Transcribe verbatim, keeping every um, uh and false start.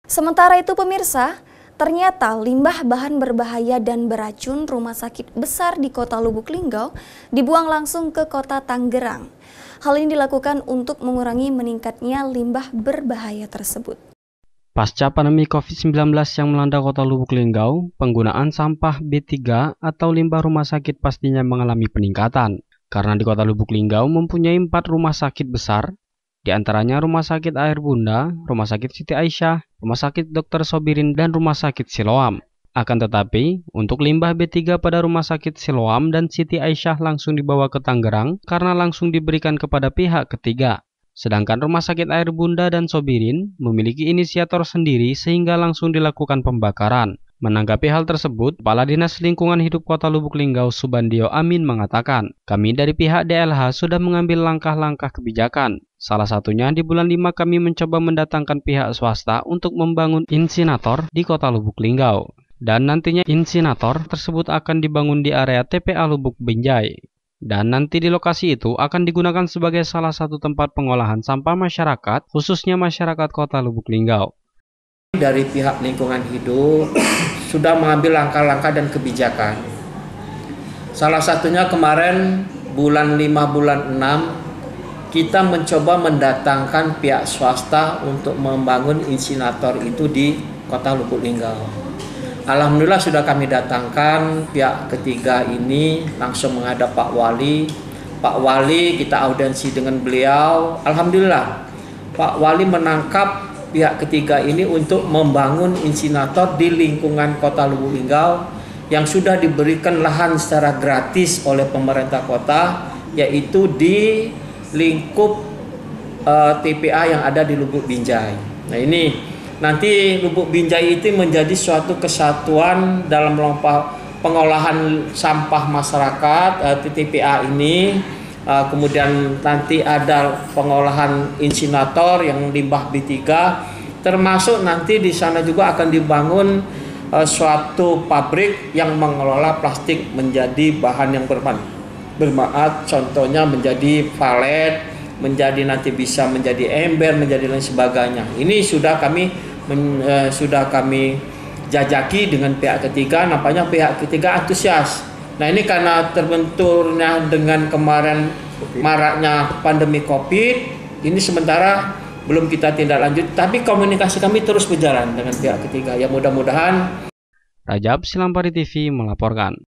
Sementara itu pemirsa, ternyata limbah bahan berbahaya dan beracun rumah sakit besar di kota Lubuk Linggau dibuang langsung ke kota Tangerang. Hal ini dilakukan untuk mengurangi meningkatnya limbah berbahaya tersebut. Pasca pandemi COVID sembilan belas yang melanda kota Lubuk Linggau, penggunaan sampah B tiga atau limbah rumah sakit pastinya mengalami peningkatan. Karena di kota Lubuk Linggau mempunyai empat rumah sakit besar, di antaranya Rumah Sakit Air Bunda, Rumah Sakit Siti Aisyah, Rumah Sakit Dokter Sobirin, dan Rumah Sakit Siloam. Akan tetapi, untuk limbah B tiga pada Rumah Sakit Siloam dan Siti Aisyah langsung dibawa ke Tangerang karena langsung diberikan kepada pihak ketiga. Sedangkan Rumah Sakit Air Bunda dan Sobirin memiliki inisiator sendiri sehingga langsung dilakukan pembakaran. Menanggapi hal tersebut, Kepala Dinas Lingkungan Hidup Kota Lubuk Linggau Subandio Amin mengatakan, kami dari pihak D L H sudah mengambil langkah-langkah kebijakan. Salah satunya di bulan lima kami mencoba mendatangkan pihak swasta untuk membangun insinator di Kota Lubuk Linggau. Dan nantinya insinator tersebut akan dibangun di area T P A Lubuk Binjai. Dan nanti di lokasi itu akan digunakan sebagai salah satu tempat pengolahan sampah masyarakat, khususnya masyarakat Kota Lubuk Linggau. Dari pihak lingkungan hidup sudah mengambil langkah-langkah dan kebijakan. Salah satunya kemarin bulan lima bulan enam kita mencoba mendatangkan pihak swasta untuk membangun insinator itu di Kota Lubuk Linggau. Alhamdulillah sudah kami datangkan pihak ketiga ini, langsung menghadap Pak Wali. Pak Wali kita audiensi dengan beliau. Alhamdulillah Pak Wali menangkap pihak ketiga ini untuk membangun insinator di lingkungan Kota Lubuk Linggau yang sudah diberikan lahan secara gratis oleh pemerintah kota, yaitu di lingkup uh, T P A yang ada di Lubuk Binjai. Nah ini nanti Lubuk Binjai itu menjadi suatu kesatuan dalam lomba pengolahan sampah masyarakat uh, T P A ini. Uh, kemudian nanti ada pengolahan insinator yang limbah B tiga, termasuk nanti di sana juga akan dibangun uh, suatu pabrik yang mengelola plastik menjadi bahan yang bermanfaat, contohnya menjadi valet, menjadi nanti bisa menjadi ember, menjadi lain sebagainya. Ini sudah kami men, uh, sudah kami jajaki dengan pihak ketiga, nampaknya pihak ketiga antusias. Nah ini karena terbenturnya dengan kemarin maraknya pandemi COVID, ini sementara belum kita tindak lanjut, tapi komunikasi kami terus berjalan dengan pihak ketiga. Ya mudah-mudahan. Rajab Silampari T V melaporkan.